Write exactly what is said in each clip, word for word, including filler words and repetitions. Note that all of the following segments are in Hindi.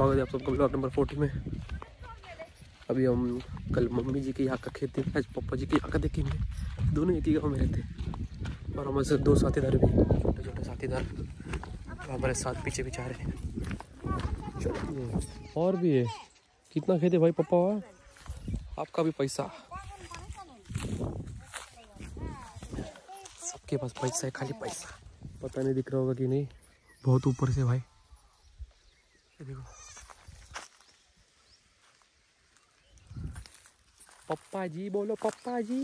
स्वागत है आप सबका ब्लॉग नंबर फोर्टी में। अभी हम कल मम्मी जी के यहाँ का खेत देखे, आज पापा जी के यहाँ का देखेंगे। दोनों एक ही गाँव में रहते हैं और हमारे साथ दो साथीदार भी, छोटे छोटे साथीदार हमारे साथ पीछे पीछे आ रहे हैं। और भी है, कितना खेत है भाई पापा? आपका भी पैसा, सबके पास पैसा है, खाली पैसा। पता नहीं दिख रहा होगा कि नहीं, बहुत ऊपर से भाई देखो। पप्पा जी बोलो, पप्पा जी।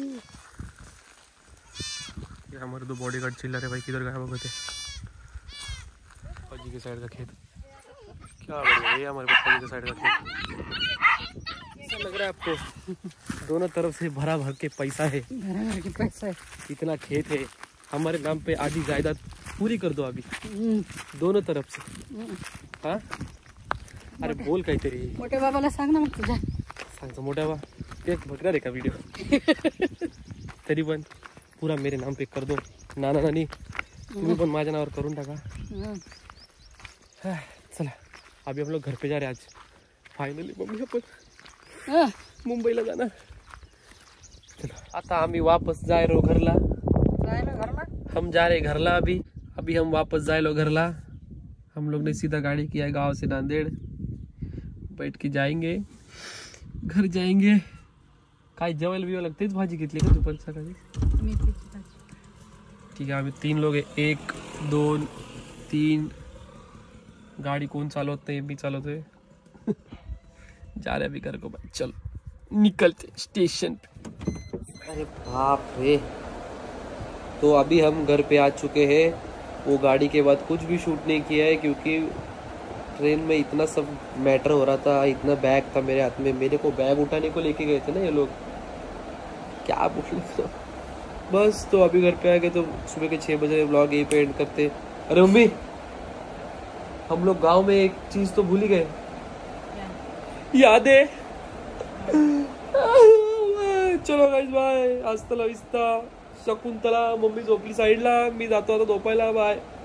ये हमारे दो बॉडीगार्ड चिल्ला रहे भाई, किधर गायब हो गए थे? पप्पा जी के साइड का खेत, क्या बढ़िया है हमारे पप्पा जी के साइड का खेत। ऐसा लग रहा है आपको? दोनों तरफ से भरा भर के पैसा है, भरा भर के पैसा है। इतना खेत है हमारे नाम पे, आधी जायदाद पूरी कर दो अभी दोनों तरफ से। हाँ अरे बोल काही तरी, मोठ्या बाबाला सांग ना मग तुझ्या. सांगतो मोठ्या बा, एक बघणार आहे का व्हिडिओ? तरी पण पूरा मेरे नाम पे कर दो. नाना नानी तुम्ही पण माझ्या नावावर करून टाका. चला अभी हम लोग घर पे जा रहे आज फाइनली. मम्मी आपण मुंबईला जाणार. चलो आता आम्ही वापस जायलो घरला. जायलो घरला, हम जा रहे घरला. अभी अभी हम वापस जायलो घरला. हम लोग ने सीधा गाड़ी किया है गांव से नांदेड़. बैठ के जाएंगे, घर जाएंगे. काय जेवायला बिवायला तेच भाजी घेतली का दुपारी सकाळी? मेथीची भाजी. ठीक है आम्ही तीन लोग है. एक दोन तीन. गाड़ी कौन चालवत नाही, मी चालवतोय. जा रहे अभी घर को भाई. चलो निकलते स्टेशन पे. अरे बाप रे. तो अभी हम घर पे आ चुके हैं. वो गाड़ी के बाद कुछ भी शूट नहीं किया है क्योंकि ट्रेन में इतना सब मैटर हो रहा था. इतना बैग था मेरे हाथ में. मेरे को बैग उठाने को लेके गए थे ना ये लोग, क्या बोलूं. बस तो अभी घर पे आ गए तो सुबह के छः बजे व्लॉग यही पे एंड करते. अरे मम्मी हम लोग गांव में एक चीज तो भूल ही गए. याद है? चलो गाइस बाय. हasta la vista शकुंतला. मम्मी झोपली साईडला, मी जातो आता झोपायला. बाय.